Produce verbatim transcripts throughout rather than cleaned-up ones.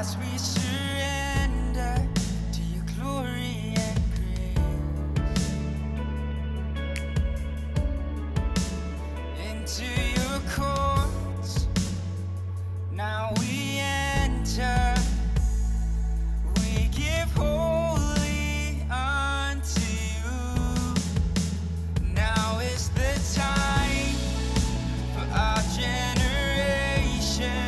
as we surrender to your glory and grace, into your courts now we enter. We give wholly unto you. Now is the time for our generation.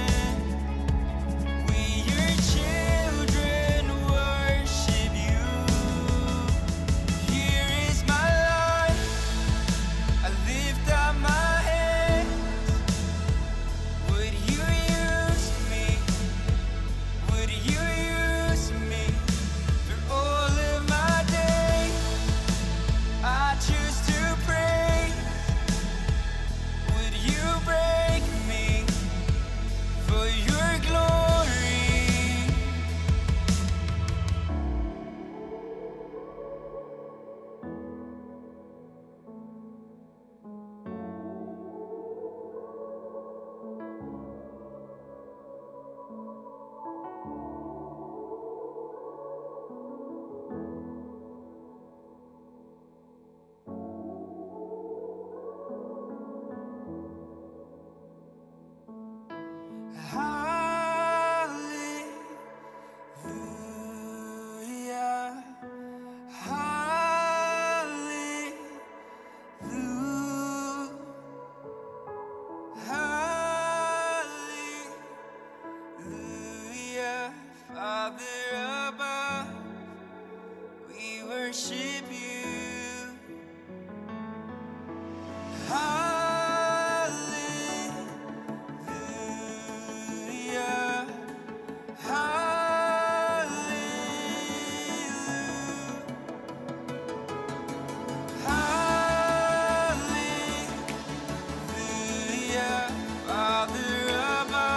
We, your children, worship you. Here is my life, I lift up my hands. Would you use me? Would you use me? For all of my days I choose to praise. Would you break me for your glory? Hallelujah, hallelujah, hallelujah. Father above, we worship you. Hallelujah, hallelujah, hallelujah. Father above.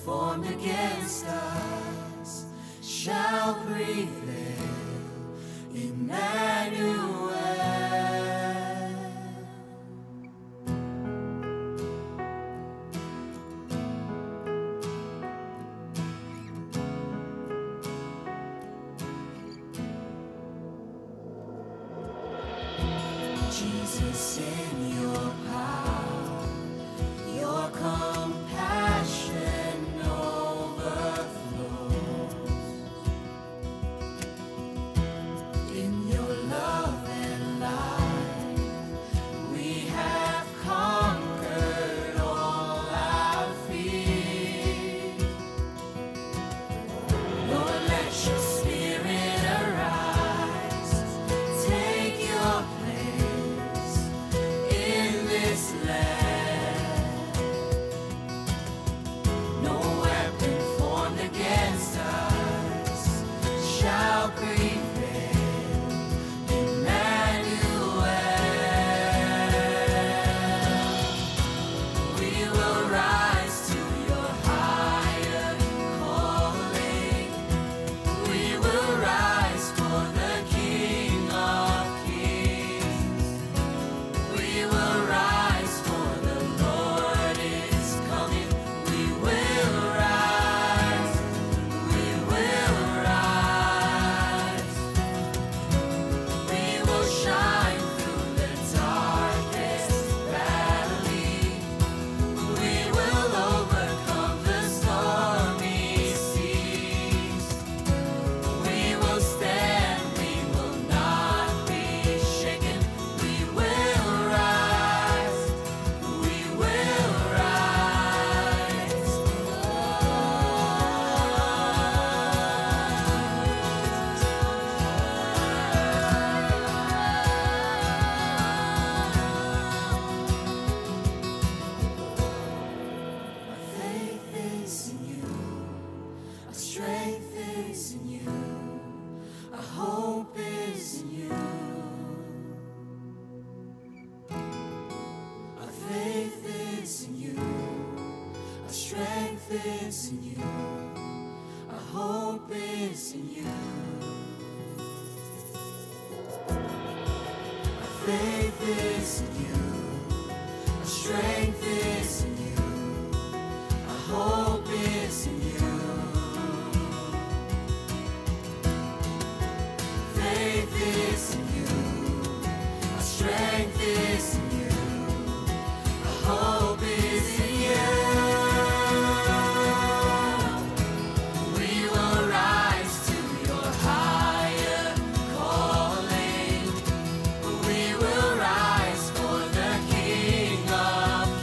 formed against us shall prevail. Emmanuel. Jesus, in your power, your compassion overflows. In your love and light, we have conquered all our fears. Lord, let your spirit arise, take your place in this land. No weapon formed against us shall prevail. Emmanuel. We will rise to your higher calling. We will rise for the King of Kings. We will rise for the Lord is coming. We will rise. We will rise. We will shine through the darkest valley. We will overcome the stormy seas. We will stand, we will not be shaken. We will rise, we will rise. Our faith is in you, our strength is in you, our hope is in you. Our faith is in you, our strength is in you, our hope is in you. Our faith is in you, our strength is in you, our hope is in you. Faith is in you, our strength is in you, our hope is in you. We will rise to your higher calling. We will rise for the King of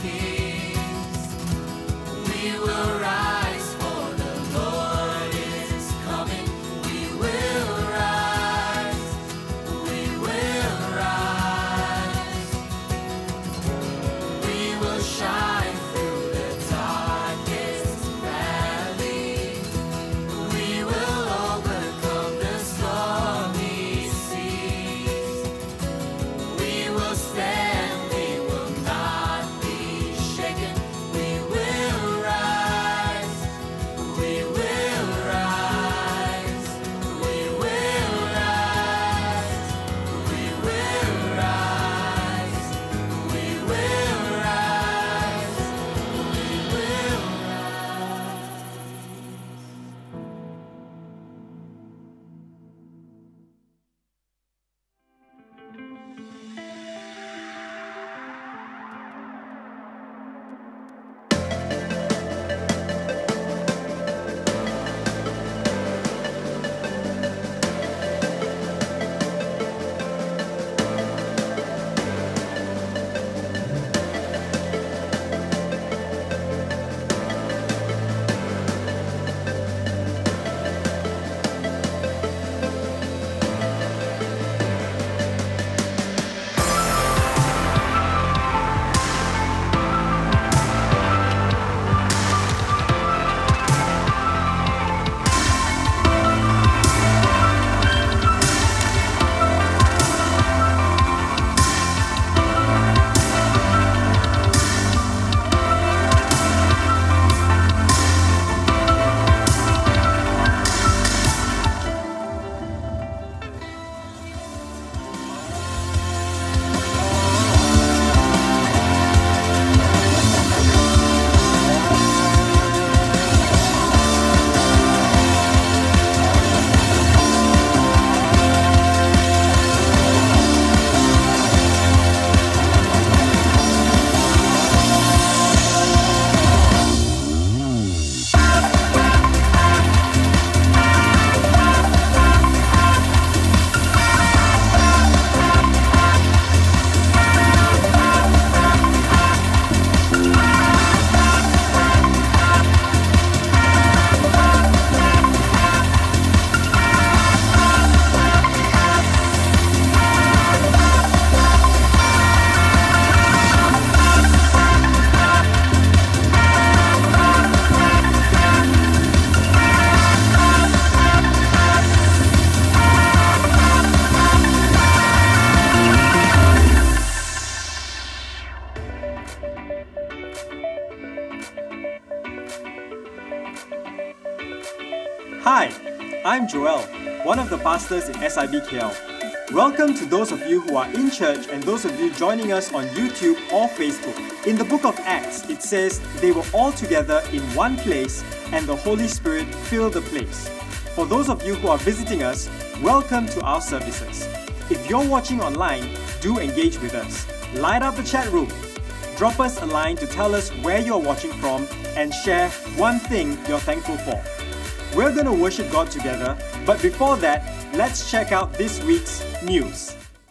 Hi, I'm Joel, one of the pastors in S I B K L. Welcome to those of you who are in church and those of you joining us on YouTube or Facebook. In the book of Acts, it says they were all together in one place and the Holy Spirit filled the place. For those of you who are visiting us, welcome to our services. If you're watching online, do engage with us. Light up the chat room. Drop us a line to tell us where you're watching from and share one thing you're thankful for. We're going to worship God together, but before that, let's check out this week's news.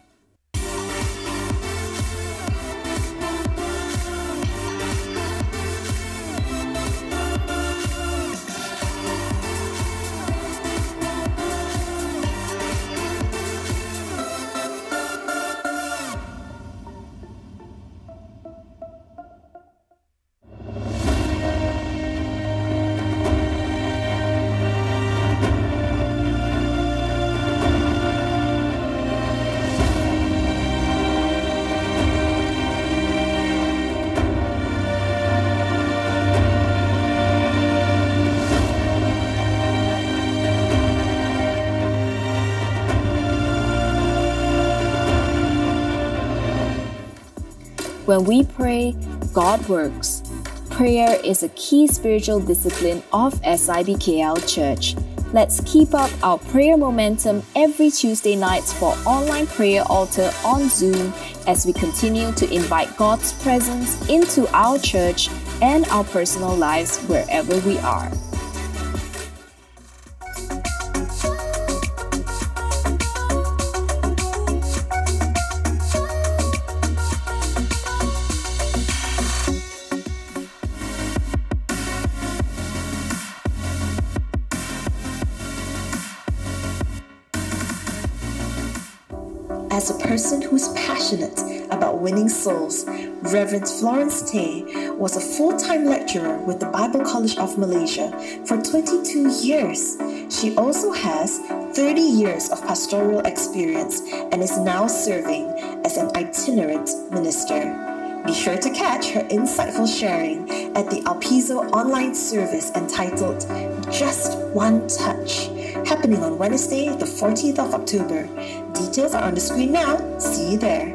When we pray, God works. Prayer is a key spiritual discipline of S I B K L Church. Let's keep up our prayer momentum every Tuesday nights for online prayer altar on Zoom as we continue to invite God's presence into our church and our personal lives wherever we are. As a person who's passionate about winning souls, Reverend Florence Tay was a full-time lecturer with the Bible College of Malaysia for twenty-two years. She also has thirty years of pastoral experience and is now serving as an itinerant minister. Be sure to catch her insightful sharing at the Alpizo online service entitled Just One Touch, happening on Wednesday, the fourteenth of October. Details are on the screen now. See you there.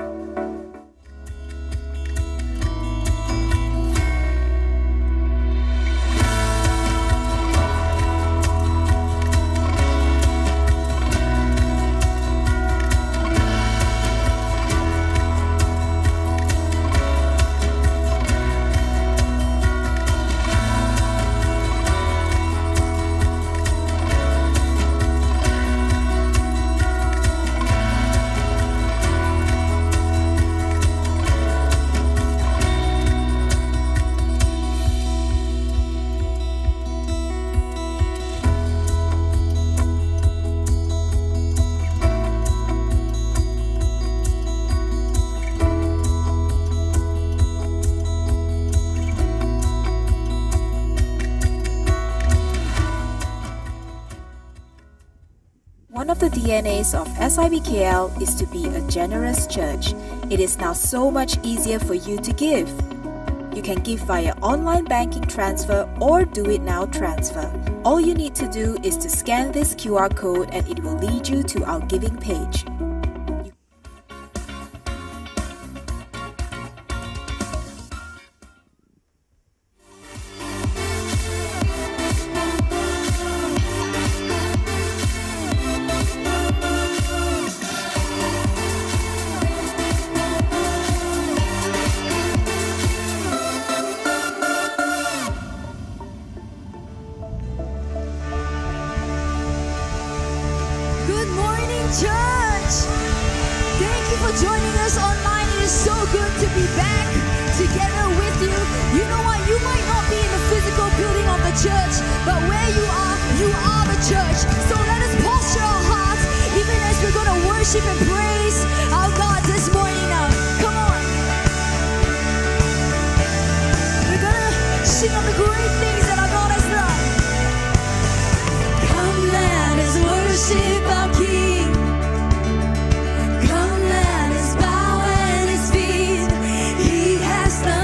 One of the D N As of S I B K L is to be a generous church. It is now so much easier for you to give. You can give via online banking transfer or do it now transfer. All you need to do is to scan this Q R code and it will lead you to our giving page. Church, thank you for joining us online. It is so good to be back together with you. You know what? You might not be in the physical building of the church, but where you are, you are the church. So let us posture our hearts, even as we're going to worship and praise our God this morning now. Come on. We're going to sing of the great things that our God has done. Come, let us worship our King. Come, let us bow at His feet. He has done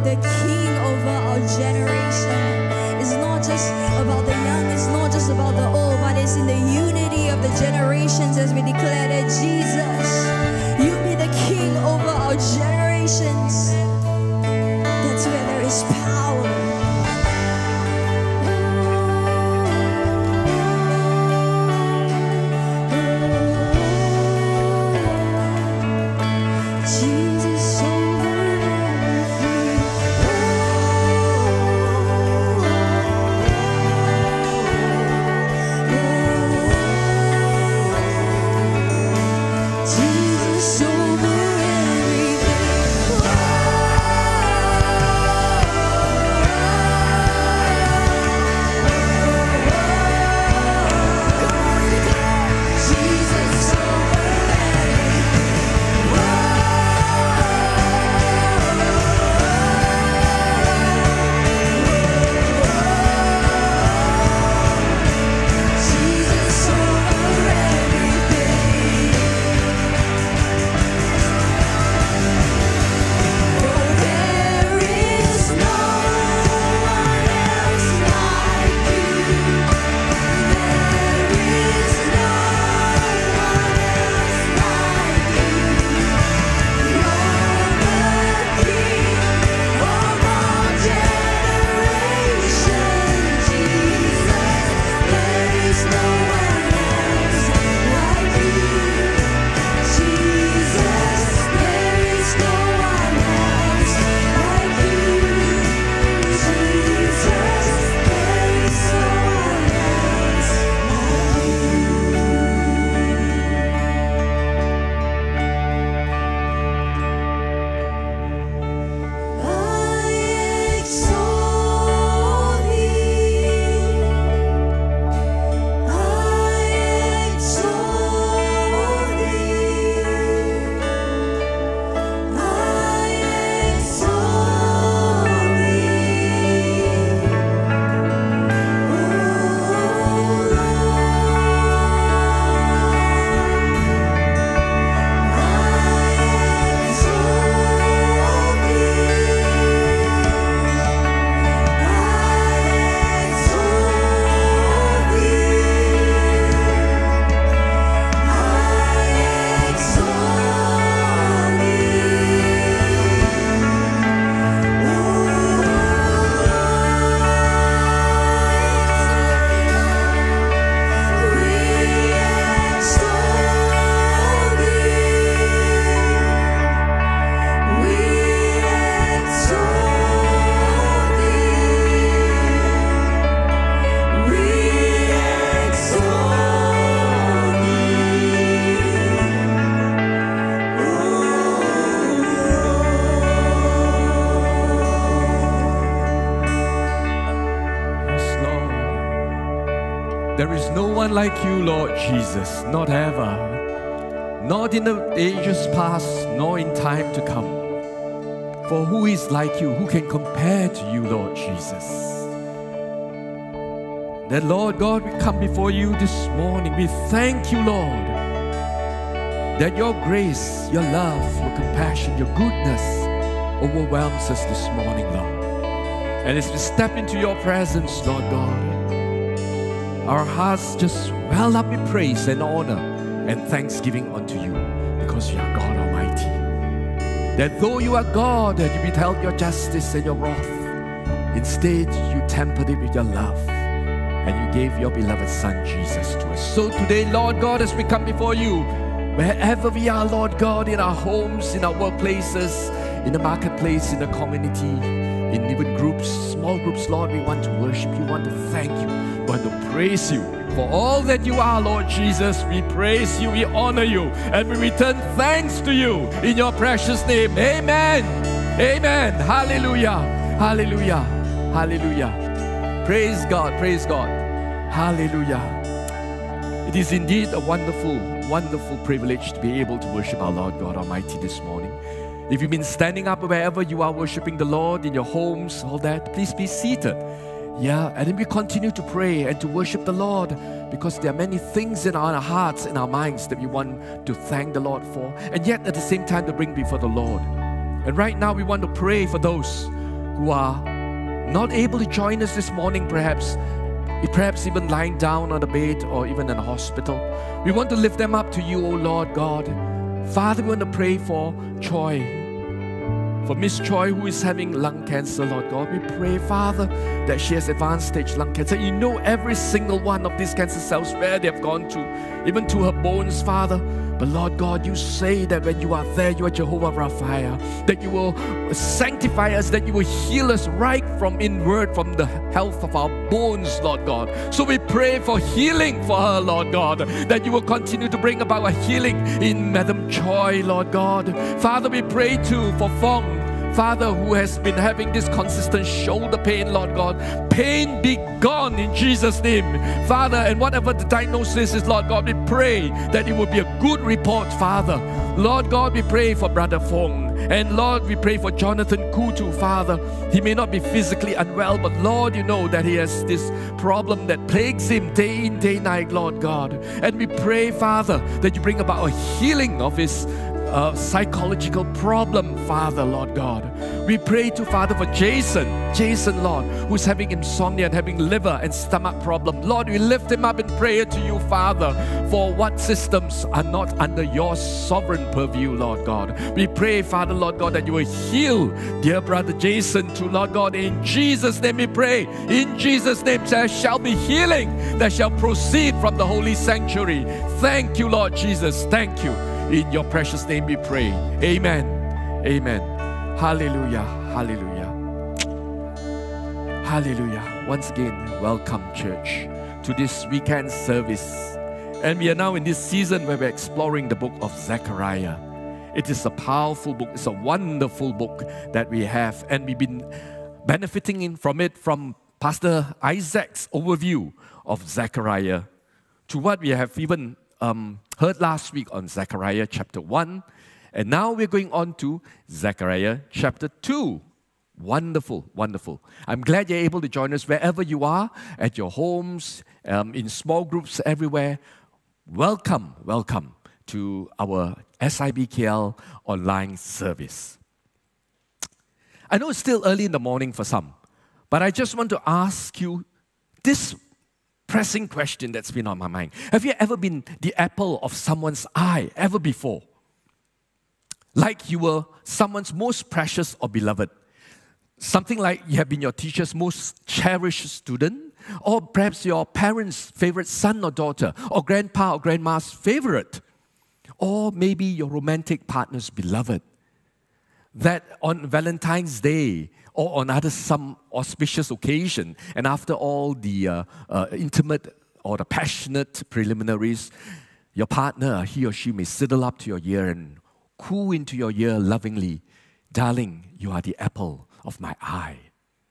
the king over our generation. It's not just about the young, it's not just about the old, but it's in the unity of the generations as we declare that Jesus, you be the king over our generations. That's where there is power. Jesus over everything. Jesus over There is no one like you, Lord Jesus, not ever, not in the ages past, nor in time to come. For who is like you? Who can compare to you, Lord Jesus? That, Lord God, we come before you this morning. We thank you, Lord, that your grace, your love, your compassion, your goodness overwhelms us this morning, Lord. And as we step into your presence, Lord God, our hearts just well up in praise and honor and thanksgiving unto you, because you are God Almighty. That though you are God, that you withheld your justice and your wrath, instead you tempered it with your love, and you gave your beloved Son Jesus to us. So today, Lord God, as we come before you, wherever we are, Lord God, in our homes, in our workplaces, in the marketplace, in the community, in even groups, small groups, Lord, we want to worship you, we want to thank you, we want to praise you for all that you are, Lord Jesus. We praise you, we honor you, and we return thanks to you in your precious name. Amen. Amen. Hallelujah. Hallelujah. Hallelujah. Praise God. Praise God. Hallelujah. It is indeed a wonderful, wonderful privilege to be able to worship our Lord God Almighty this morning. If you've been standing up wherever you are worshiping the Lord, in your homes, all that, please be seated. Yeah, and then we continue to pray and to worship the Lord, because there are many things in our hearts, in our minds, that we want to thank the Lord for, and yet at the same time to bring before the Lord. And right now we want to pray for those who are not able to join us this morning, perhaps, perhaps even lying down on the bed or even in a hospital. We want to lift them up to you, O Lord God. Father, we want to pray for Choi, for Miss Choi, who is having lung cancer, Lord God. We pray, Father, that she has advanced stage lung cancer. You know every single one of these cancer cells, where they have gone to, even to her bones, Father. But Lord God, you say that when you are there, you are Jehovah Rapha, that you will sanctify us, that you will heal us right from inward, from the health of our bones, Lord God. So we pray for healing for her, Lord God, that you will continue to bring about a healing in Madam Choi, Lord God. Father, we pray too for Fong, Father, who has been having this consistent shoulder pain, Lord God. Pain be gone in Jesus' name, Father. And whatever the diagnosis is, Lord God, we pray that it will be a good report, Father. Lord God, we pray for Brother Fong. And Lord, we pray for Jonathan Kutu, Father. He may not be physically unwell, but Lord, you know that he has this problem that plagues him day in, day night, Lord God. And we pray, Father, that you bring about a healing of his Uh, psychological problem, Father, Lord God. We pray to Father for Jason, Jason, Lord, who's having insomnia and having liver and stomach problem. Lord, we lift him up in prayer to you, Father, for what systems are not under your sovereign purview, Lord God. We pray, Father, Lord God, that you will heal dear brother Jason too, Lord God. In Jesus' name we pray. In Jesus' name there shall be healing that shall proceed from the holy sanctuary. Thank you, Lord Jesus. Thank you. In your precious name we pray. Amen. Amen. Hallelujah. Hallelujah. Hallelujah. Once again, welcome, church, to this weekend service. And we are now in this season where we're exploring the book of Zechariah. It is a powerful book. It's a wonderful book that we have. And we've been benefiting in from it from Pastor Isaac's overview of Zechariah to what we have even Um, heard last week on Zechariah chapter one, and now we're going on to Zechariah chapter two. Wonderful, wonderful. I'm glad you're able to join us wherever you are, at your homes, um, in small groups everywhere. Welcome, welcome to our S I B K L online service. I know it's still early in the morning for some, but I just want to ask you this pressing question that's been on my mind. Have you ever been the apple of someone's eye ever before? Like you were someone's most precious or beloved. Something like you have been your teacher's most cherished student, or perhaps your parents' favorite son or daughter, or grandpa or grandma's favorite, or maybe your romantic partner's beloved. That on Valentine's Day or on other some auspicious occasion, and after all the uh, uh, intimate or the passionate preliminaries, your partner, he or she may sidle up to your ear and coo into your ear lovingly, "Darling, you are the apple of my eye."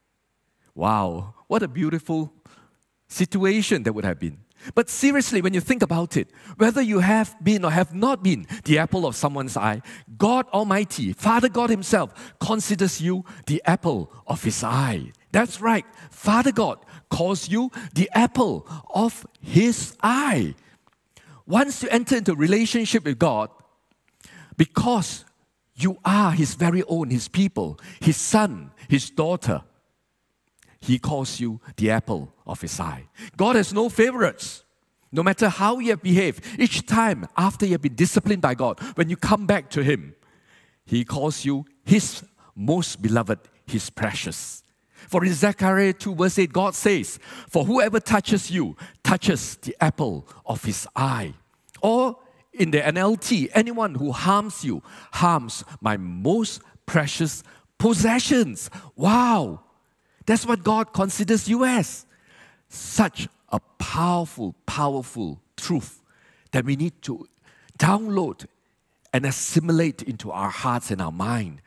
Wow, what a beautiful situation that would have been. But seriously, when you think about it, whether you have been or have not been the apple of someone's eye, God Almighty, Father God Himself, considers you the apple of His eye. That's right, Father God calls you the apple of His eye. Once you enter into a relationship with God, because you are His very own, His people, His son, His daughter, He calls you the apple of His eye. God has no favorites. No matter how you have behaved, each time after you have been disciplined by God, when you come back to Him, He calls you His most beloved, His precious. For in Zechariah two verse eight, God says, "For whoever touches you, touches the apple of His eye." Or in the N L T, anyone who harms you, harms my most precious possessions. Wow! That's what God considers you as. Such a powerful, powerful truth that we need to download and assimilate into our hearts and our mind.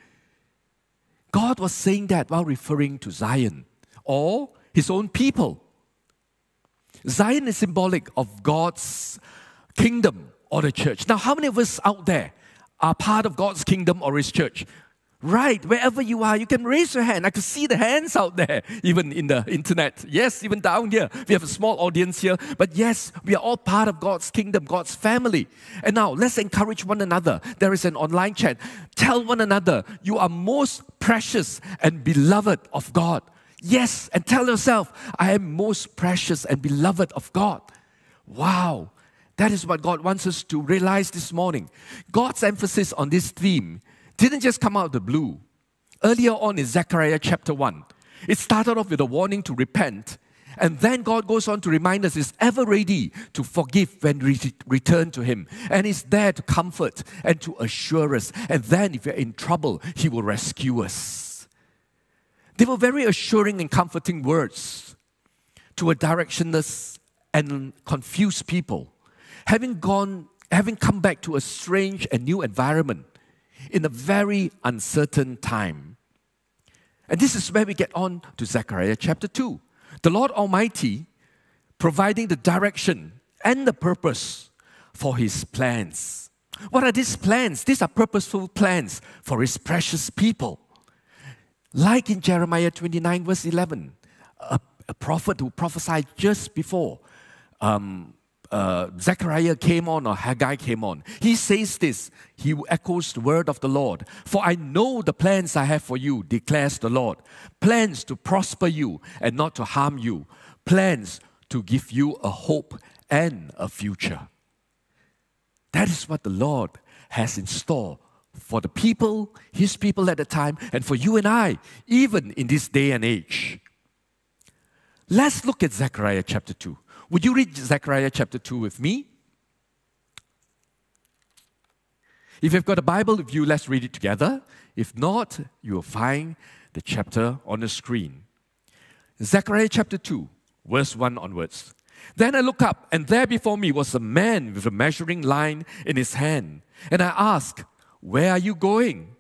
God was saying that while referring to Zion or His own people. Zion is symbolic of God's kingdom or the church. Now, how many of us out there are part of God's kingdom or His church? Right, wherever you are, you can raise your hand. I can see the hands out there, even in the internet. Yes, even down here. We have a small audience here. But yes, we are all part of God's kingdom, God's family. And now, let's encourage one another. There is an online chat. Tell one another, you are most precious and beloved of God. Yes, and tell yourself, I am most precious and beloved of God. Wow, that is what God wants us to realize this morning. God's emphasis on this theme didn't just come out of the blue. Earlier on in Zechariah chapter one, it started off with a warning to repent, and then God goes on to remind us He's ever ready to forgive when we return to Him, and He's there to comfort and to assure us, and then if we're in trouble, He will rescue us. They were very assuring and comforting words to a directionless and confused people, having gone, having come back to a strange and new environment in a very uncertain time. And this is where we get on to Zechariah chapter two. The Lord Almighty providing the direction and the purpose for His plans. What are these plans? These are purposeful plans for His precious people. Like in Jeremiah twenty-nine verse eleven, a, a prophet who prophesied just before um, Uh, Zechariah came on or Haggai came on. He says this, he echoes the word of the Lord. For I know the plans I have for you, declares the Lord. Plans to prosper you and not to harm you. Plans to give you a hope and a future. That is what the Lord has in store for the people, His people at the time, and for you and I, even in this day and age. Let's look at Zechariah chapter two. Would you read Zechariah chapter two with me? If you've got a Bible with you, let's read it together. If not, you will find the chapter on the screen. Zechariah chapter two, verse one onwards. Then I looked up, and there before me was a man with a measuring line in his hand. And I asked, where are you going?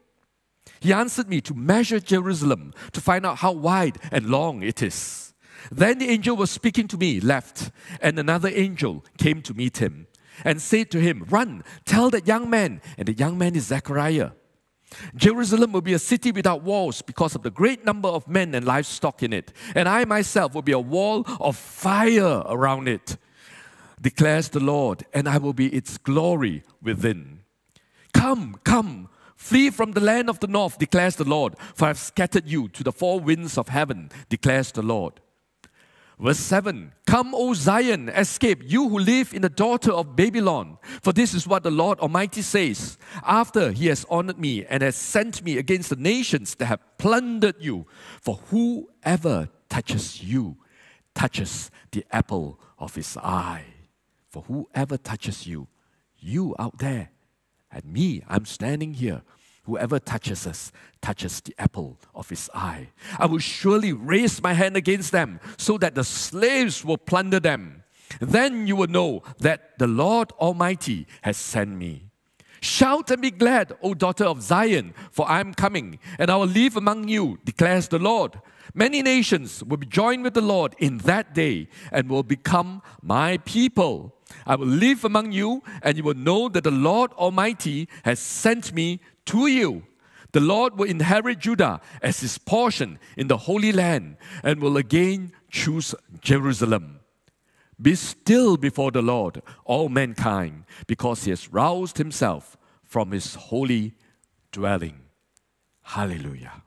He answered me, to measure Jerusalem, to find out how wide and long it is. Then the angel was speaking to me, left, and another angel came to meet him and said to him, run, tell that young man, and the young man is Zechariah. Jerusalem will be a city without walls because of the great number of men and livestock in it, and I myself will be a wall of fire around it, declares the Lord, and I will be its glory within. Come, come, flee from the land of the north, declares the Lord, for I have scattered you to the four winds of heaven, declares the Lord. Verse seven, come, O Zion, escape, you who live in the daughter of Babylon. For this is what the Lord Almighty says, after He has honored me and has sent me against the nations that have plundered you. For whoever touches you, touches the apple of His eye. For whoever touches you, you out there, and me, I'm standing here. Whoever touches us, touches the apple of His eye. I will surely raise my hand against them, so that the slaves will plunder them. Then you will know that the Lord Almighty has sent me. Shout and be glad, O daughter of Zion, for I am coming, and I will live among you, declares the Lord. Many nations will be joined with the Lord in that day, and will become my people. I will live among you, and you will know that the Lord Almighty has sent me to you. The Lord will inherit Judah as His portion in the Holy Land, and will again choose Jerusalem. Be still before the Lord, all mankind, because He has roused Himself from His holy dwelling. Hallelujah.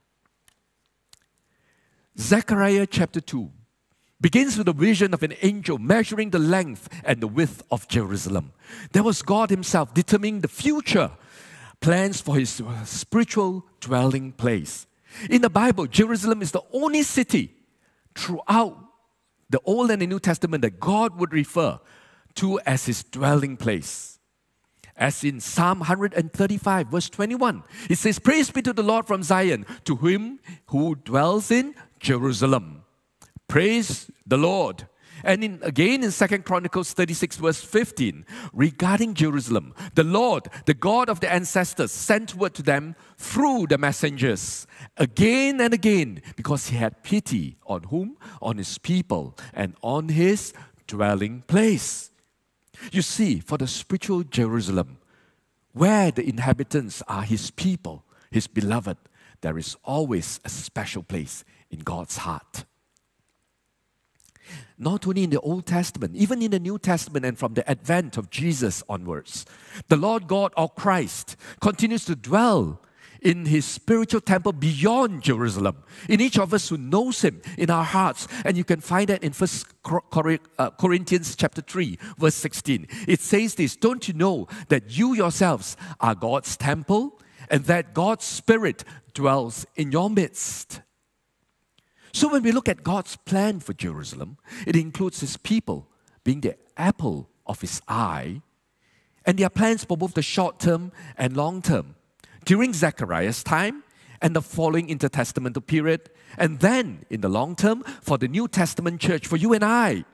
Zechariah chapter two begins with a vision of an angel measuring the length and the width of Jerusalem. There was God Himself determining the future plans for His spiritual dwelling place. In the Bible, Jerusalem is the only city throughout the Old and the New Testament that God would refer to as His dwelling place. As in Psalm one thirty-five, verse twenty-one, it says, praise be to the Lord from Zion, to Him who dwells in Jerusalem. Praise the Lord. And in, again in Second Chronicles thirty-six verse fifteen, regarding Jerusalem, the Lord, the God of the ancestors, sent word to them through the messengers again and again, because He had pity on whom? On His people and on His dwelling place. You see, for the spiritual Jerusalem, where the inhabitants are His people, His beloved, there is always a special place in God's heart. Not only in the Old Testament, even in the New Testament and from the advent of Jesus onwards, the Lord God or Christ continues to dwell in His spiritual temple beyond Jerusalem, in each of us who knows Him, in our hearts. And you can find that in First Corinthians chapter three, verse sixteen. It says this, "Don't you know that you yourselves are God's temple and that God's Spirit dwells in your midst?" So when we look at God's plan for Jerusalem, it includes His people being the apple of His eye, and their plans for both the short term and long term, during Zechariah's time and the following intertestamental period, and then in the long term for the New Testament church, for you and I.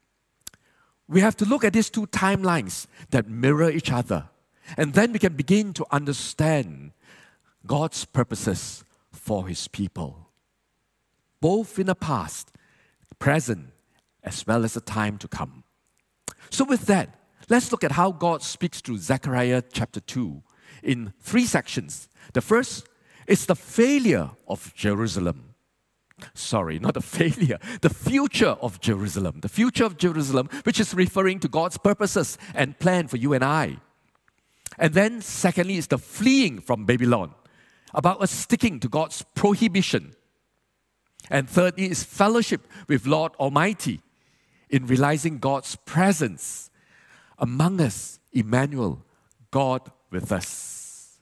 We have to look at these two timelines that mirror each other, and then we can begin to understand God's purposes for His people, both in the past, present, as well as the time to come. So with that, let's look at how God speaks through Zechariah chapter two in three sections. The first is the failure of Jerusalem. Sorry, not the failure, the future of Jerusalem. The future of Jerusalem, which is referring to God's purposes and plan for you and I. And then secondly is the fleeing from Babylon, about us sticking to God's prohibition. And thirdly is fellowship with Lord Almighty in realizing God's presence among us, Emmanuel, God with us.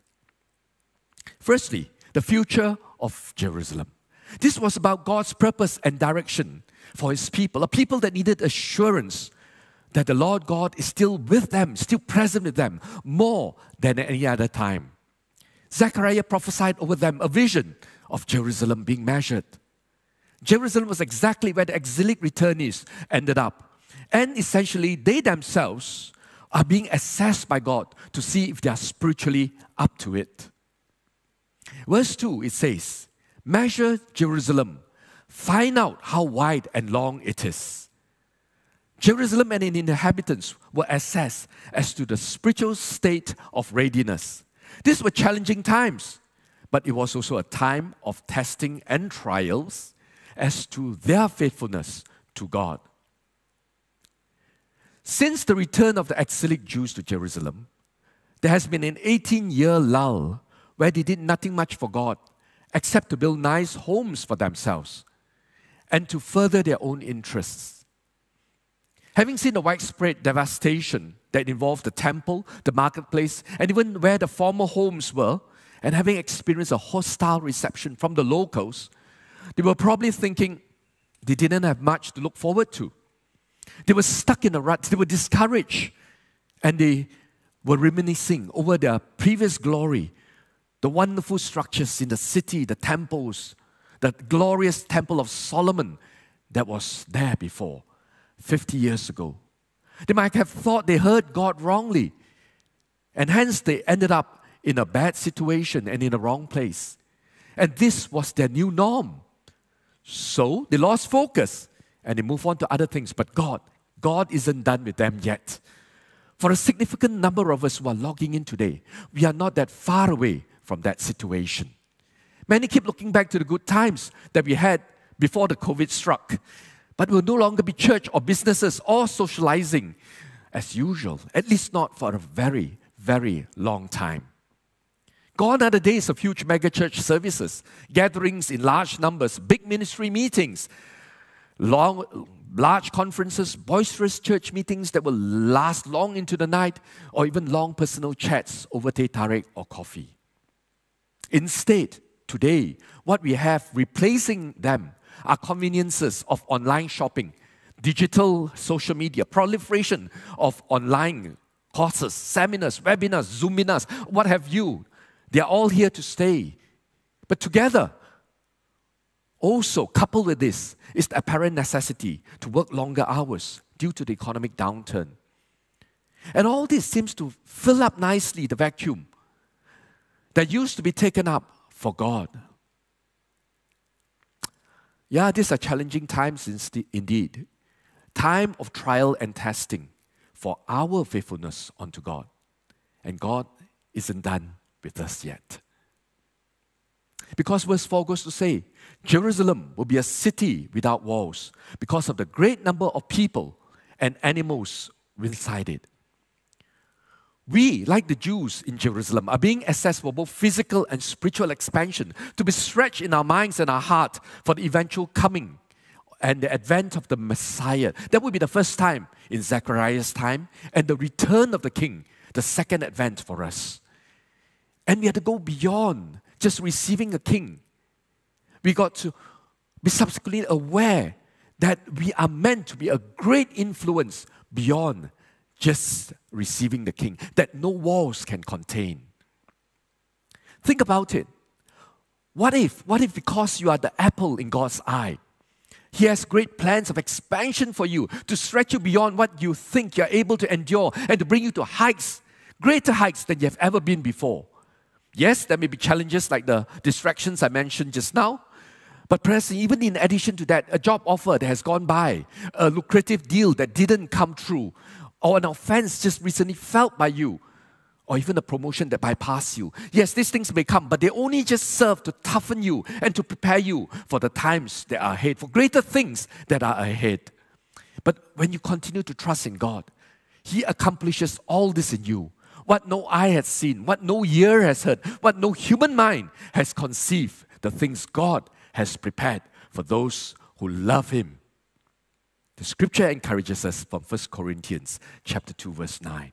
Firstly, the future of Jerusalem. This was about God's purpose and direction for His people, a people that needed assurance that the Lord God is still with them, still present with them, more than at any other time. Zechariah prophesied over them a vision of Jerusalem being measured. Jerusalem was exactly where the exilic returnees ended up. And essentially, they themselves are being assessed by God to see if they are spiritually up to it. Verse two, it says, "Measure Jerusalem, find out how wide and long it is." Jerusalem and its inhabitants were assessed as to the spiritual state of readiness. These were challenging times, but it was also a time of testing and trials as to their faithfulness to God. Since the return of the exilic Jews to Jerusalem, there has been an eighteen-year lull where they did nothing much for God except to build nice homes for themselves and to further their own interests. Having seen the widespread devastation that involved the temple, the marketplace, and even where the former homes were, and having experienced a hostile reception from the locals, they were probably thinking they didn't have much to look forward to. They were stuck in a rut, they were discouraged, and they were reminiscing over their previous glory, the wonderful structures in the city, the temples, the glorious temple of Solomon that was there before, fifty years ago. They might have thought they heard God wrongly, and hence they ended up in a bad situation and in the wrong place. And this was their new norm. So they lost focus and they moved on to other things. But God, God isn't done with them yet. For a significant number of us who are logging in today, we are not that far away from that situation. Many keep looking back to the good times that we had before the COVID struck. But we'll no longer be church or businesses or socializing as usual, at least not for a very, very long time. Gone are the days of huge megachurch services, gatherings in large numbers, big ministry meetings, long, large conferences, boisterous church meetings that will last long into the night, or even long personal chats over teh tarik or coffee. Instead, today, what we have replacing them are conveniences of online shopping, digital social media, proliferation of online courses, seminars, webinars, Zoominars, what have you. They are all here to stay. But together, also coupled with this, is the apparent necessity to work longer hours due to the economic downturn. And all this seems to fill up nicely the vacuum that used to be taken up for God. Yeah, these are challenging times indeed. Time of trial and testing for our faithfulness unto God. And God isn't done with us yet. Because verse four goes to say, Jerusalem will be a city without walls because of the great number of people and animals inside it. We, like the Jews in Jerusalem, are being assessed for both physical and spiritual expansion, to be stretched in our minds and our heart for the eventual coming and the advent of the Messiah. That will be the first time in Zechariah's time, and the return of the King, the second advent for us. And we have to go beyond just receiving a king. We got to be subsequently aware that we are meant to be a great influence beyond just receiving the king, that no walls can contain. Think about it. What if, what if because you are the apple in God's eye, He has great plans of expansion for you to stretch you beyond what you think you're able to endure and to bring you to heights, greater heights than you have ever been before. Yes, there may be challenges like the distractions I mentioned just now, but perhaps even in addition to that, a job offer that has gone by, a lucrative deal that didn't come true, or an offense just recently felt by you, or even a promotion that bypassed you. Yes, these things may come, but they only just serve to toughen you and to prepare you for the times that are ahead, for greater things that are ahead. But when you continue to trust in God, He accomplishes all this in you. What no eye has seen, what no ear has heard, what no human mind has conceived, the things God has prepared for those who love Him. The scripture encourages us from First Corinthians chapter two, verse nine.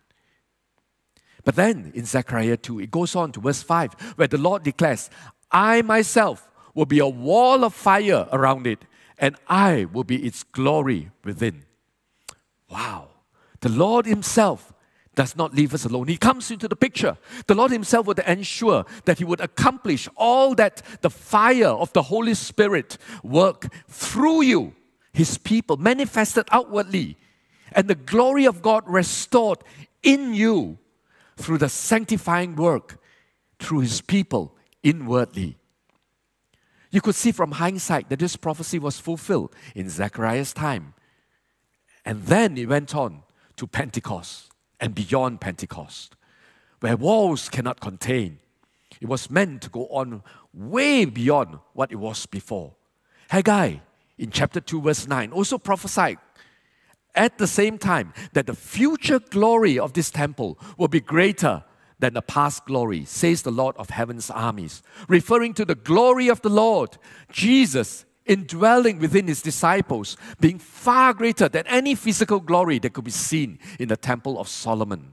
But then in Zechariah two, it goes on to verse five, where the Lord declares, I myself will be a wall of fire around it, and I will be its glory within. Wow. The Lord Himself does not leave us alone. He comes into the picture. The Lord Himself would ensure that He would accomplish all that the fire of the Holy Spirit work through you, His people, manifested outwardly, and the glory of God restored in you through the sanctifying work through His people inwardly. You could see from hindsight that this prophecy was fulfilled in Zechariah's time. And then it went on to Pentecost and beyond Pentecost, where walls cannot contain. It was meant to go on way beyond what it was before. Haggai, in chapter two, verse nine, also prophesied at the same time that the future glory of this temple will be greater than the past glory, says the Lord of heaven's armies, referring to the glory of the Lord, Jesus, indwelling within His disciples, being far greater than any physical glory that could be seen in the Temple of Solomon.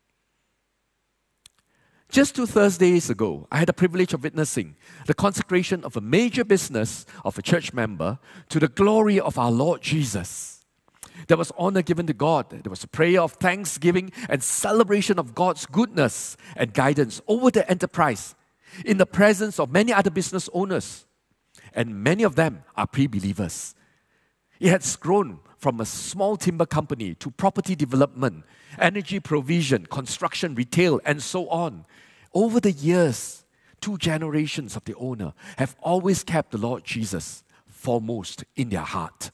Just two Thursdays ago, I had the privilege of witnessing the consecration of a major business of a church member to the glory of our Lord Jesus. There was honor given to God. There was a prayer of thanksgiving and celebration of God's goodness and guidance over the enterprise in the presence of many other business owners. And many of them are pre-believers. It has grown from a small timber company to property development, energy provision, construction, retail, and so on. Over the years, two generations of the owner have always kept the Lord Jesus foremost in their heart.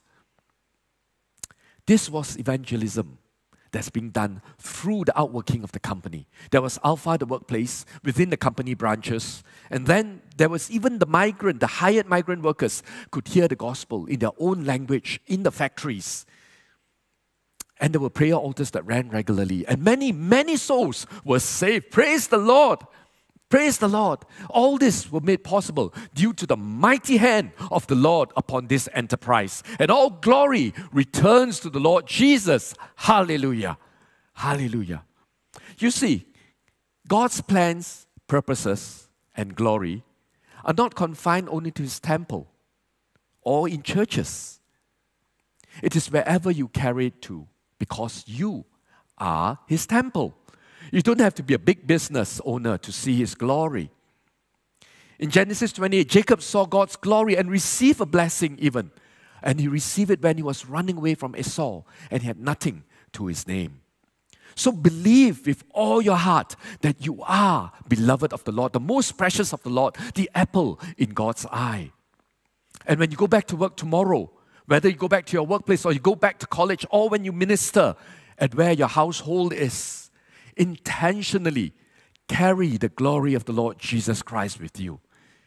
This was evangelism that's being done through the outworking of the company. There was Alpha, the workplace, within the company branches. And then there was even the migrant, the hired migrant workers could hear the gospel in their own language in the factories. And there were prayer altars that ran regularly. And many, many souls were saved. Praise the Lord. Praise the Lord. All this was made possible due to the mighty hand of the Lord upon this enterprise. And all glory returns to the Lord Jesus. Hallelujah. Hallelujah. You see, God's plans, purposes, and glory are not confined only to His temple or in churches. It is wherever you carry it to, because you are His temple. You don't have to be a big business owner to see His glory. In Genesis twenty-eight, Jacob saw God's glory and received a blessing even. And he received it when he was running away from Esau and he had nothing to his name. So believe with all your heart that you are beloved of the Lord, the most precious of the Lord, the apple in God's eye. And when you go back to work tomorrow, whether you go back to your workplace or you go back to college or when you minister at where your household is, intentionally carry the glory of the Lord Jesus Christ with you.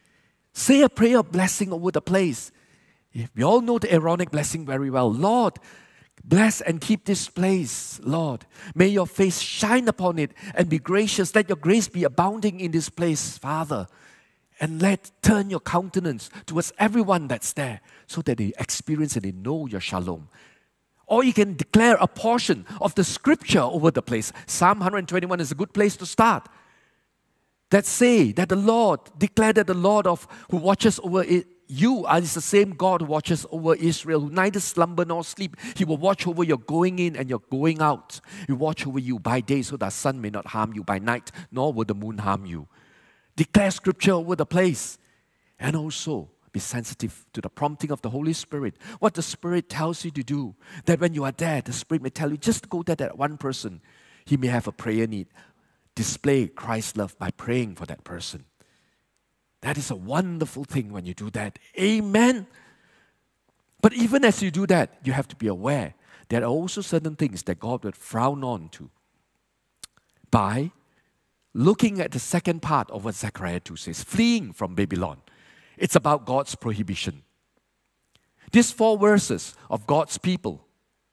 Say a prayer of blessing over the place. We all know the Aaronic blessing very well. Lord, bless and keep this place, Lord. May your face shine upon it and be gracious. Let your grace be abounding in this place, Father. And let turn your countenance towards everyone that's there so that they experience and they know your shalom. Or you can declare a portion of the scripture over the place. Psalm one twenty-one is a good place to start. That say that the Lord, declare that the Lord of who watches over it, you is the same God who watches over Israel, who neither slumber nor sleep. He will watch over your going in and your going out. He will watch over you by day so that the sun may not harm you by night, nor will the moon harm you. Declare scripture over the place. And also be sensitive to the prompting of the Holy Spirit. What the Spirit tells you to do. That when you are there, the Spirit may tell you, just go to that one person. He may have a prayer need. Display Christ's love by praying for that person. That is a wonderful thing when you do that. Amen. But even as you do that, you have to be aware there are also certain things that God would frown on to. By looking at the second part of what Zechariah two says, fleeing from Babylon. It's about God's prohibition. These four verses of God's people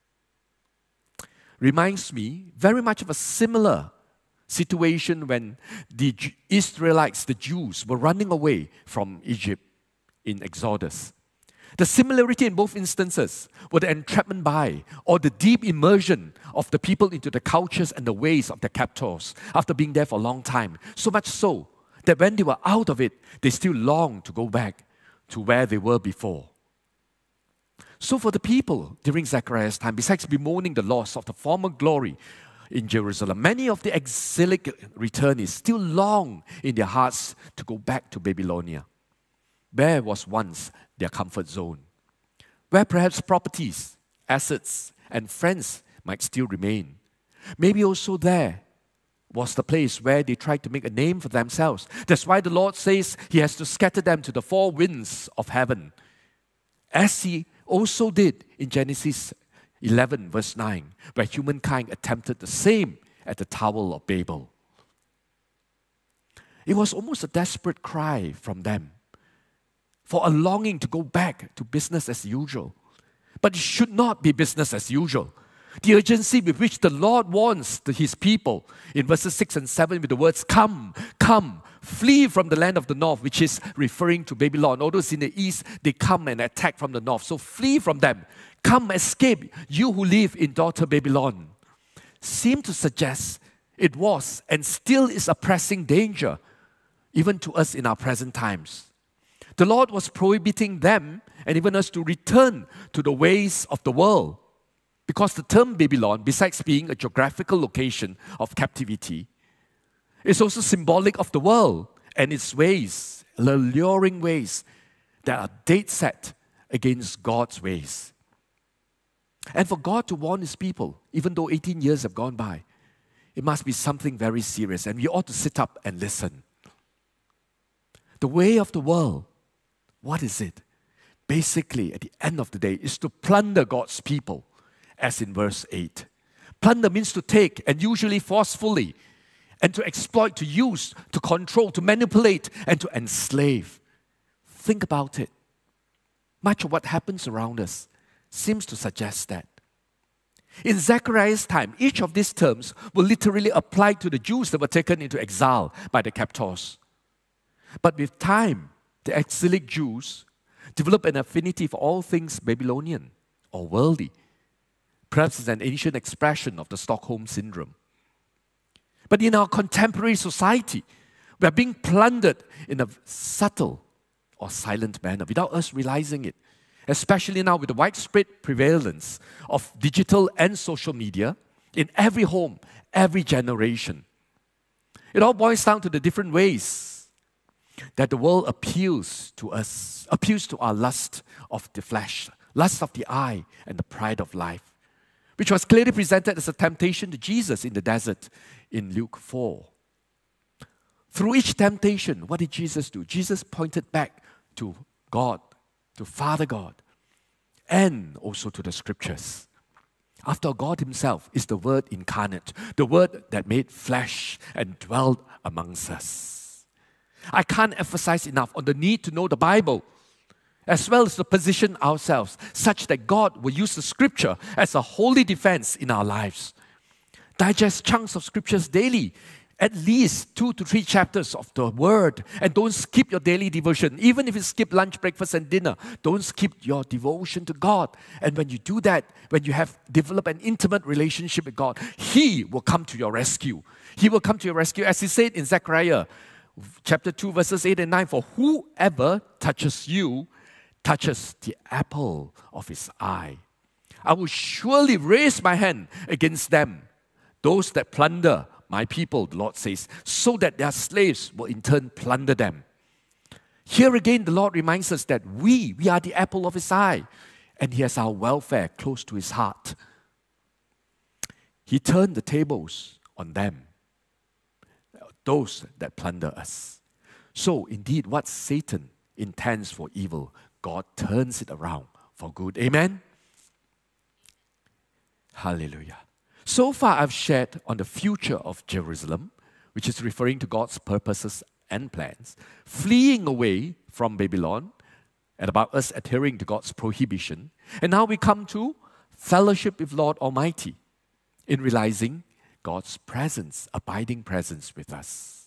reminds me very much of a similar situation when the Israelites, the Jews, were running away from Egypt in Exodus. The similarity in both instances were the entrapment by or the deep immersion of the people into the cultures and the ways of their captors after being there for a long time. So much so that when they were out of it, they still longed to go back to where they were before. So for the people during Zechariah's time, besides bemoaning the loss of the former glory in Jerusalem, many of the exilic returnees still long in their hearts to go back to Babylonia, where was once their comfort zone, where perhaps properties, assets, and friends might still remain. Maybe also there was the place where they tried to make a name for themselves. That's why the Lord says He has to scatter them to the four winds of heaven, as He also did in Genesis eleven verse nine, where humankind attempted the same at the Tower of Babel. It was almost a desperate cry from them for a longing to go back to business as usual. But it should not be business as usual. The urgency with which the Lord warns His people in verses six and seven with the words, come, come, flee from the land of the north, which is referring to Babylon. Although it's in the east, they come and attack from the north. So flee from them. Come, escape, you who live in daughter Babylon. Seem to suggest it was and still is a pressing danger, even to us in our present times. The Lord was prohibiting them and even us to return to the ways of the world. Because the term Babylon, besides being a geographical location of captivity, is also symbolic of the world and its ways, alluring ways that are date set against God's ways. And for God to warn His people, even though eighteen years have gone by, it must be something very serious, and we ought to sit up and listen. The way of the world, what is it? Basically, at the end of the day, is to plunder God's people, as in verse eight. Plunder means to take, and usually forcefully, and to exploit, to use, to control, to manipulate, and to enslave. Think about it. Much of what happens around us seems to suggest that. In Zechariah's time, each of these terms will literally apply to the Jews that were taken into exile by the captors. But with time, the exilic Jews developed an affinity for all things Babylonian or worldly. Perhaps it's an ancient expression of the Stockholm Syndrome. But in our contemporary society, we are being plundered in a subtle or silent manner without us realizing it. Especially now with the widespread prevalence of digital and social media in every home, every generation. It all boils down to the different ways that the world appeals to us, appeals to our lust of the flesh, lust of the eye, and the pride of life, which was clearly presented as a temptation to Jesus in the desert in Luke four. Through each temptation, what did Jesus do? Jesus pointed back to God, to Father God, and also to the Scriptures. After all, God Himself is the Word incarnate, the Word that made flesh and dwelt amongst us. I can't emphasize enough on the need to know the Bible, as well as to position ourselves such that God will use the Scripture as a holy defense in our lives. Digest chunks of Scriptures daily, at least two to three chapters of the Word, and don't skip your daily devotion. Even if you skip lunch, breakfast, and dinner, don't skip your devotion to God. And when you do that, when you have developed an intimate relationship with God, He will come to your rescue. He will come to your rescue, as He said in Zechariah chapter two, verses eight and nine, for whoever touches you touches the apple of His eye. I will surely raise my hand against them, those that plunder my people, the Lord says, so that their slaves will in turn plunder them. Here again, the Lord reminds us that we, we are the apple of His eye, and He has our welfare close to His heart. He turned the tables on them, those that plunder us. So indeed, what Satan intends for evil, God turns it around for good. Amen? Hallelujah. So far, I've shared on the future of Jerusalem, which is referring to God's purposes and plans, fleeing away from Babylon, and about us adhering to God's prohibition. And now we come to fellowship with Lord Almighty in realizing God's presence, abiding presence with us.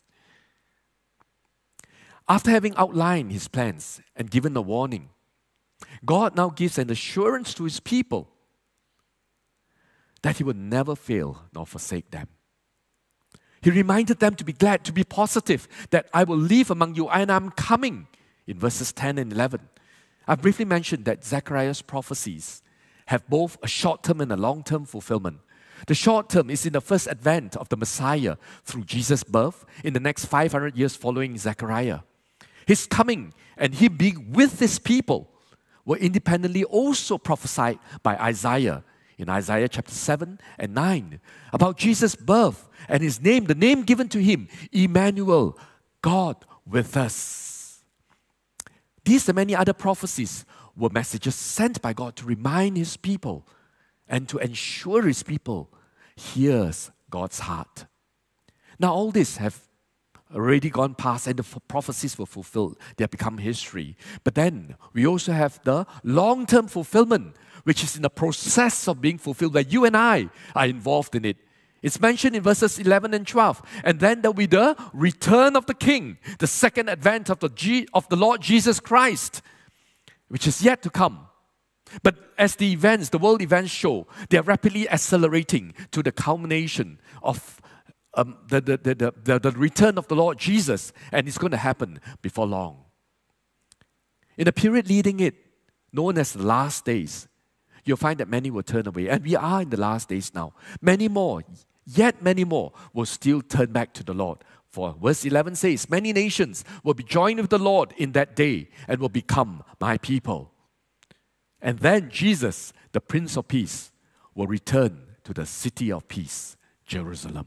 After having outlined His plans and given a warning, God now gives an assurance to His people that He will never fail nor forsake them. He reminded them to be glad, to be positive, that I will live among you and I'm coming, in verses ten and eleven. I briefly mentioned that Zechariah's prophecies have both a short-term and a long-term fulfillment. The short term is in the first advent of the Messiah through Jesus' birth in the next five hundred years following Zechariah. His coming and Him being with His people were independently also prophesied by Isaiah in Isaiah chapter seven and nine about Jesus' birth and His name, the name given to Him, Emmanuel, God with us. These and many other prophecies were messages sent by God to remind His people and to ensure His people hears God's heart. Now all this have already gone past and the prophecies were fulfilled. They have become history. But then we also have the long-term fulfillment, which is in the process of being fulfilled, where you and I are involved in it. It's mentioned in verses eleven and twelve. And then there will be the return of the King, the second advent of the, G- of the Lord Jesus Christ, which is yet to come. But as the events, the world events show, they are rapidly accelerating to the culmination of um, the, the, the, the, the return of the Lord Jesus, and it's going to happen before long. In the period leading it, known as the last days, you'll find that many will turn away, and we are in the last days now. Many more, yet many more, will still turn back to the Lord. For verse eleven says, many nations will be joined with the Lord in that day and will become my people. And then Jesus, the Prince of Peace, will return to the city of peace, Jerusalem.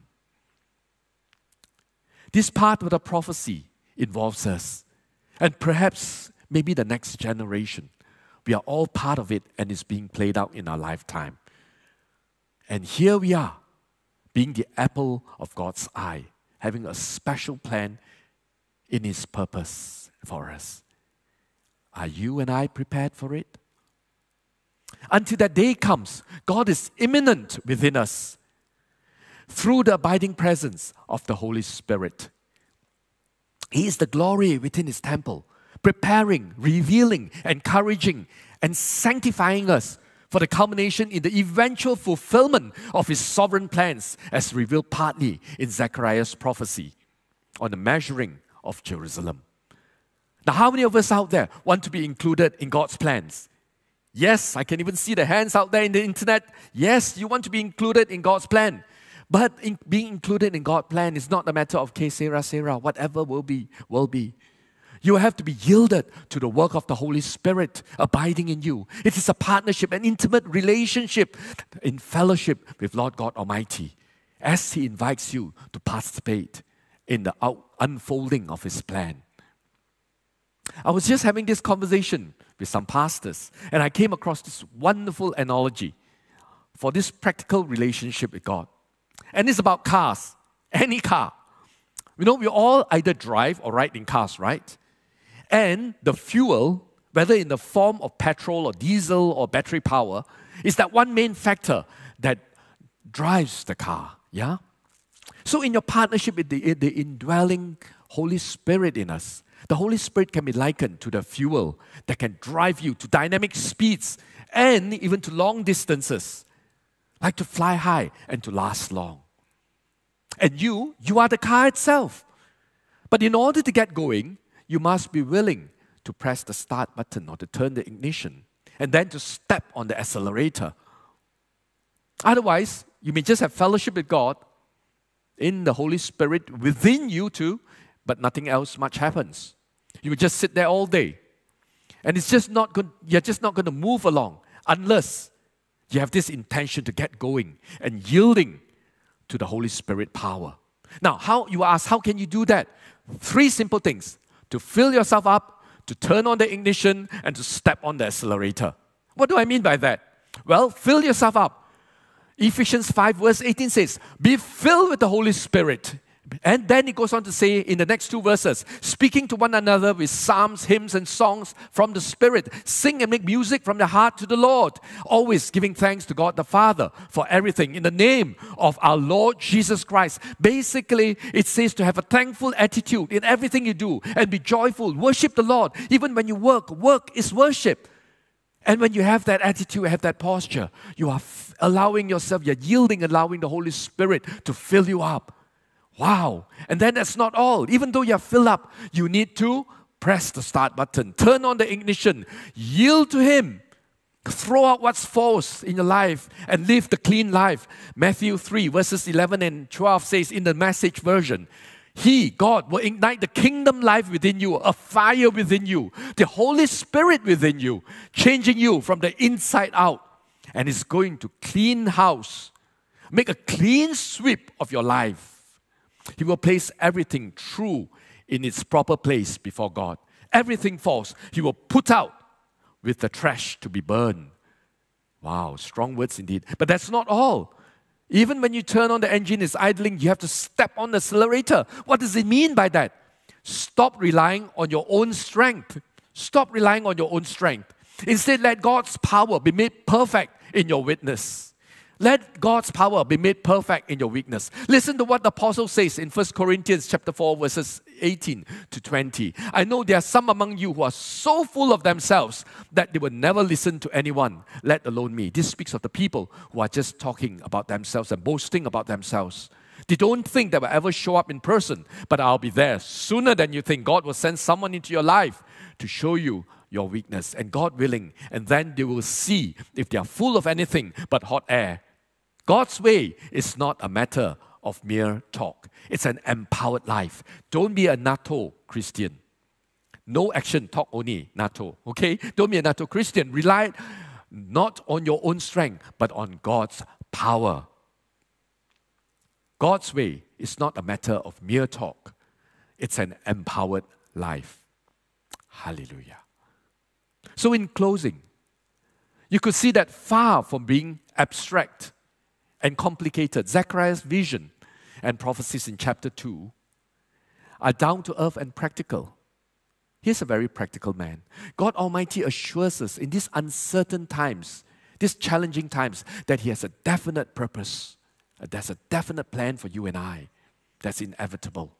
This part of the prophecy involves us, and perhaps maybe the next generation. We are all part of it, and it's being played out in our lifetime. And here we are, being the apple of God's eye, having a special plan in His purpose for us. Are you and I prepared for it? Until that day comes, God is imminent within us through the abiding presence of the Holy Spirit. He is the glory within His temple, preparing, revealing, encouraging, and sanctifying us for the culmination in the eventual fulfillment of His sovereign plans, as revealed partly in Zechariah's prophecy on the measuring of Jerusalem. Now, how many of us out there want to be included in God's plans? Yes, I can even see the hands out there in the internet. Yes, you want to be included in God's plan. But in, being included in God's plan is not a matter of que sera, sera, whatever will be, will be. You have to be yielded to the work of the Holy Spirit abiding in you. It is a partnership, an intimate relationship in fellowship with Lord God Almighty as He invites you to participate in the out- unfolding of His plan. I was just having this conversation with some pastors, and I came across this wonderful analogy for this practical relationship with God. And it's about cars, any car. You know, we all either drive or ride in cars, right? And the fuel, whether in the form of petrol or diesel or battery power, is that one main factor that drives the car, yeah? So in your partnership with the, the indwelling Holy Spirit in us, the Holy Spirit can be likened to the fuel that can drive you to dynamic speeds and even to long distances, like to fly high and to last long. And you, you are the car itself. But in order to get going, you must be willing to press the start button or to turn the ignition and then to step on the accelerator. Otherwise, you may just have fellowship with God in the Holy Spirit within you too, but nothing else much happens. You will just sit there all day. And it's just not good, you're just not going to move along unless you have this intention to get going and yielding to the Holy Spirit power. Now, how you ask, how can you do that? Three simple things: to fill yourself up, to turn on the ignition, and to step on the accelerator. What do I mean by that? Well, fill yourself up. Ephesians five verse eighteen says, be filled with the Holy Spirit. And then it goes on to say in the next two verses, speaking to one another with psalms, hymns, and songs from the Spirit. Sing and make music from the heart to the Lord, always giving thanks to God the Father for everything in the name of our Lord Jesus Christ. Basically, it says to have a thankful attitude in everything you do and be joyful. Worship the Lord. Even when you work, work is worship. And when you have that attitude, have that posture, you are f- allowing yourself, you're yielding, allowing the Holy Spirit to fill you up. Wow. And then that's not all. Even though you're filled up, you need to press the start button, turn on the ignition, yield to Him, throw out what's false in your life and live the clean life. Matthew three verses eleven and twelve says in the Message version, He, God, will ignite the kingdom life within you, a fire within you, the Holy Spirit within you, changing you from the inside out. And it's going to clean house, make a clean sweep of your life. He will place everything true in its proper place before God. Everything false, He will put out with the trash to be burned. Wow, strong words indeed. But that's not all. Even when you turn on the engine, it's idling, you have to step on the accelerator. What does it mean by that? Stop relying on your own strength. Stop relying on your own strength. Instead, let God's power be made perfect in your witness. Let God's power be made perfect in your weakness. Listen to what the apostle says in First Corinthians chapter four, verses eighteen to twenty. I know there are some among you who are so full of themselves that they will never listen to anyone, let alone me. This speaks of the people who are just talking about themselves and boasting about themselves. They don't think they will ever show up in person, but I'll be there sooner than you think. God will send someone into your life to show you your weakness, and God willing, and then they will see if they are full of anything but hot air. God's way is not a matter of mere talk. It's an empowered life. Don't be a NATO Christian. No action, talk only, NATO. Okay? Don't be a NATO Christian. Rely not on your own strength, but on God's power. God's way is not a matter of mere talk. It's an empowered life. Hallelujah. So in closing, you could see that far from being abstract and complicated, Zechariah's vision and prophecies in chapter two are down to earth and practical. He's a very practical man. God Almighty assures us in these uncertain times, these challenging times, that He has a definite purpose. There's a definite plan for you and I that's inevitable.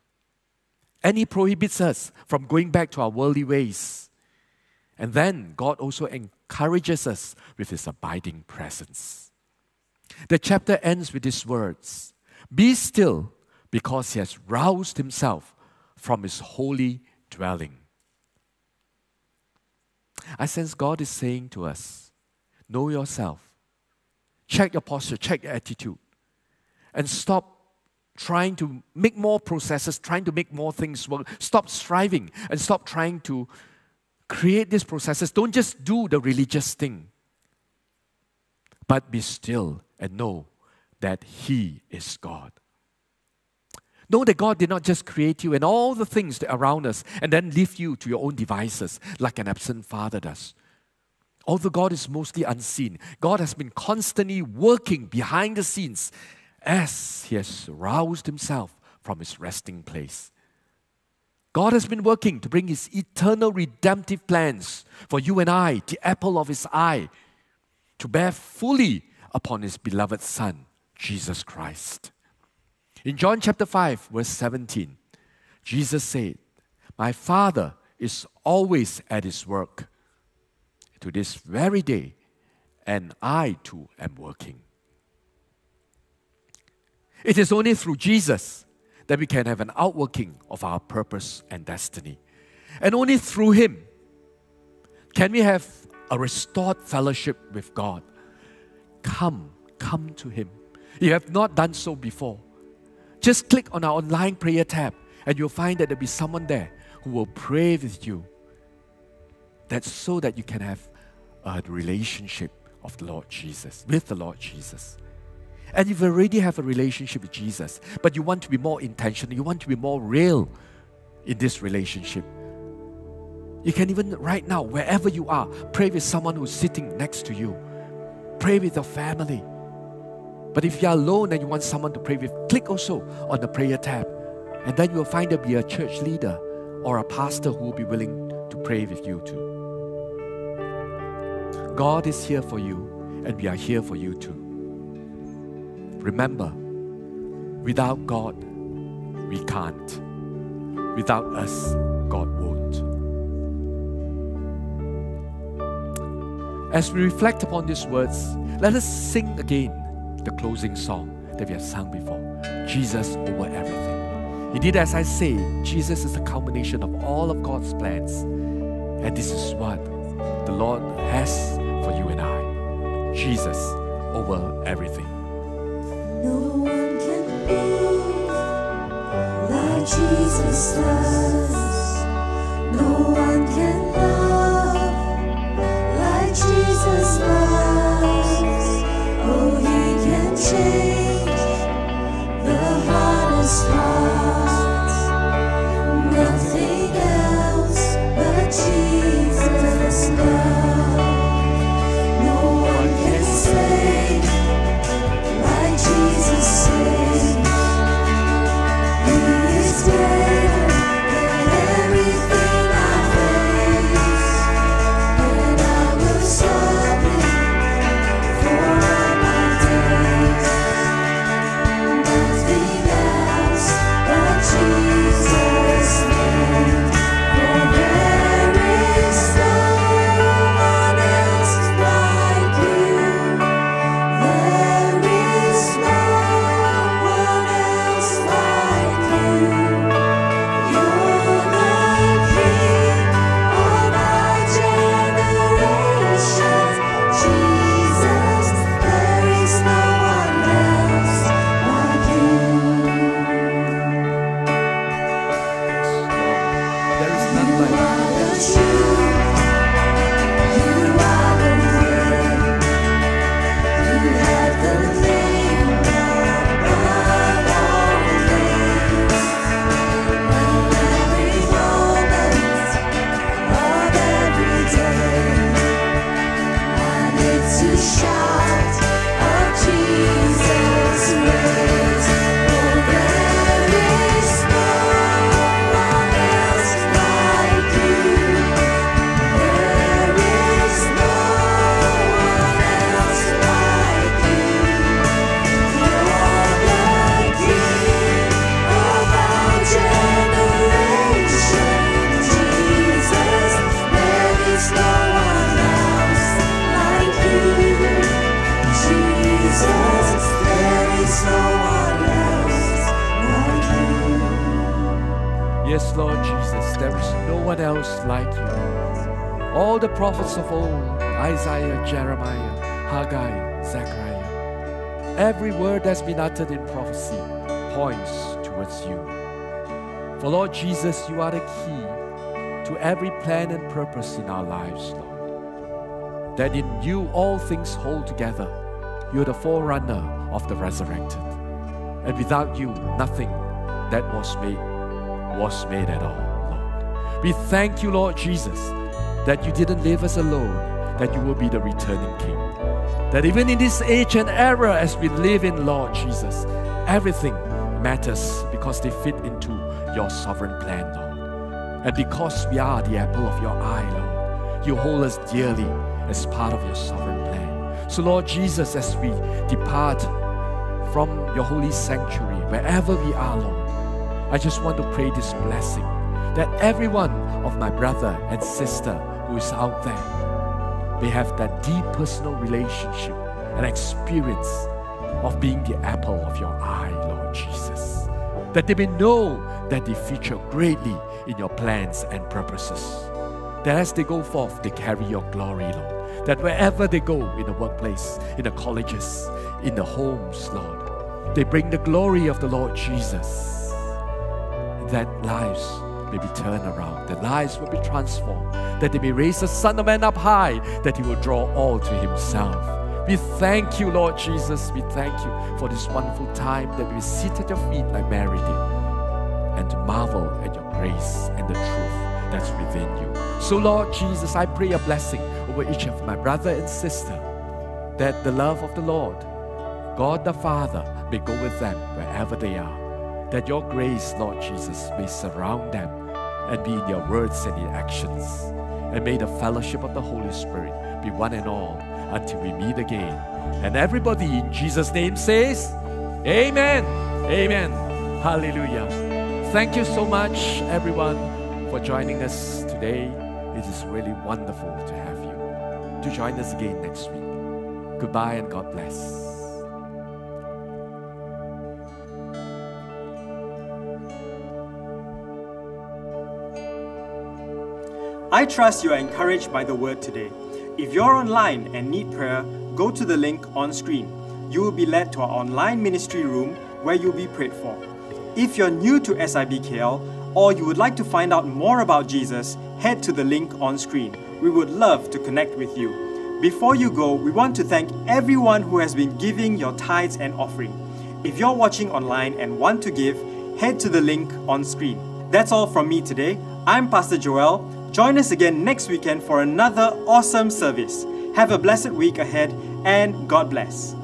And He prohibits us from going back to our worldly ways. And then God also encourages us with His abiding presence. The chapter ends with these words, be still, because He has roused Himself from His holy dwelling. I sense God is saying to us, know yourself. Check your posture, check your attitude. And stop trying to make more processes, trying to make more things work. Stop striving and stop trying to create these processes. Don't just do the religious thing. But be still and know that He is God. Know that God did not just create you and all the things that are around us and then leave you to your own devices like an absent father does. Although God is mostly unseen, God has been constantly working behind the scenes as He has roused Himself from his resting place. God has been working to bring his eternal redemptive plans for you and I, the apple of his eye, to bear fully upon his beloved Son, Jesus Christ. In John chapter five, verse seventeen, Jesus said, "My Father is always at his work to this very day, and I too am working." It is only through Jesus that we can have an outworking of our purpose and destiny. And only through him can we have a restored fellowship with God. Come, come to him. If you have not done so before, just click on our online prayer tab and you'll find that there'll be someone there who will pray with you. That's so that you can have a relationship of the Lord Jesus, with the Lord Jesus. And if you already have a relationship with Jesus, but you want to be more intentional, you want to be more real in this relationship, you can even right now, wherever you are, pray with someone who's sitting next to you. Pray with your family. But if you're alone and you want someone to pray with, click also on the prayer tab. And then you'll find there'll be a church leader or a pastor who will be willing to pray with you too. God is here for you, and we are here for you too. Remember, without God, we can't. Without us, God won't. As we reflect upon these words, let us sing again the closing song that we have sung before, Jesus over everything. Indeed, as I say, Jesus is the culmination of all of God's plans. And this is what the Lord has for you and I. Jesus over everything. No one can be like Jesus does. No one can love like Jesus loves. Oh, he can change the hardest heart. Nothing else but Jesus love. No one can save like Jesus saves. He is greater than everything I face, and I will serve him for all my days. Nothing else but Jesus name. For there is no one else like you. There is no one else like you. You're the King of our generation. Jesus, there is no one else like you. There is none like you. You are the truth. You are the way. You have the name above all names. And every moment of every day, I live to shout of Jesus' praise. For there is no one else like you. There is no one else like you. You're the King of our generation. Jesus, there is no one else like you. Jesus, there is no one else like you. Yes, Lord Jesus, there is no one else like you. All the prophets of old, Isaiah, Jeremiah, Haggai, Zechariah, every word that's been uttered in prophecy points towards you. For Lord Jesus, you are the key to every plan and purpose in our lives, Lord. That in you all things hold together. You're the forerunner of the resurrected. And without you, nothing that was made was made at all, Lord. We thank you, Lord Jesus, that you didn't leave us alone, that you will be the returning King. That even in this age and era as we live in, Lord Jesus, everything matters because they fit into your sovereign plan, Lord. And because we are the apple of your eye, Lord, you hold us dearly as part of your sovereign plan. So Lord Jesus, as we depart from your holy sanctuary, wherever we are, Lord, I just want to pray this blessing that every one of my brother and sister who is out there may have that deep personal relationship and experience of being the apple of your eye, Lord Jesus. That they may know that they feature greatly in your plans and purposes. That as they go forth, they carry your glory, Lord. That wherever they go, in the workplace, in the colleges, in the homes, Lord, they bring the glory of the Lord Jesus. That lives may be turned around, that lives will be transformed, that they may raise the Son of Man up high, that He will draw all to Himself. We thank you, Lord Jesus. We thank you for this wonderful time that we sit at your feet like Mary did, and to marvel at your grace and the truth that's within you. So Lord Jesus, I pray a blessing over each of my brother and sister, that the love of the Lord, God the Father, may go with them wherever they are. That your grace, Lord Jesus, may surround them and be in your words and in actions. And may the fellowship of the Holy Spirit be one and all until we meet again. And everybody in Jesus' name says, Amen. Amen. Hallelujah. Thank you so much, everyone, for joining us today. It is really wonderful to have you. To join us again next week. Goodbye and God bless. I trust you are encouraged by the word today. If you're online and need prayer, go to the link on screen. You will be led to our online ministry room where you'll be prayed for. If you're new to S I B K L or you would like to find out more about Jesus, head to the link on screen. We would love to connect with you. Before you go, we want to thank everyone who has been giving your tithes and offering. If you're watching online and want to give, head to the link on screen. That's all from me today. I'm Pastor Joel. Join us again next weekend for another awesome service. Have a blessed week ahead and God bless.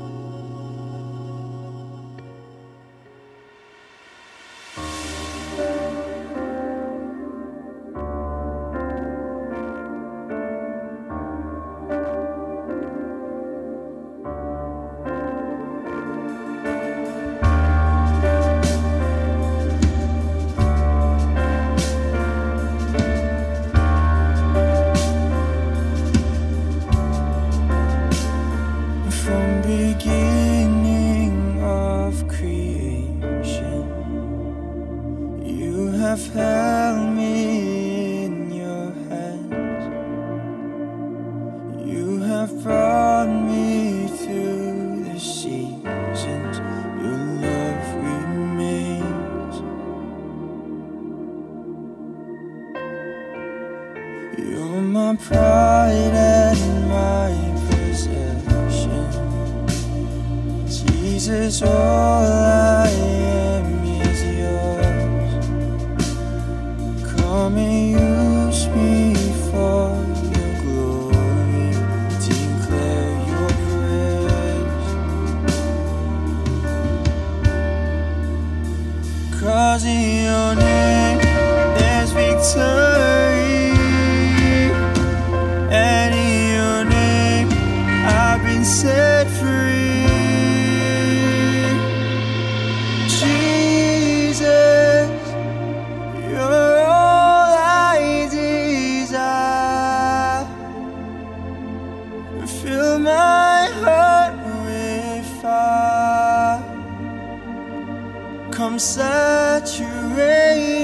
Come saturate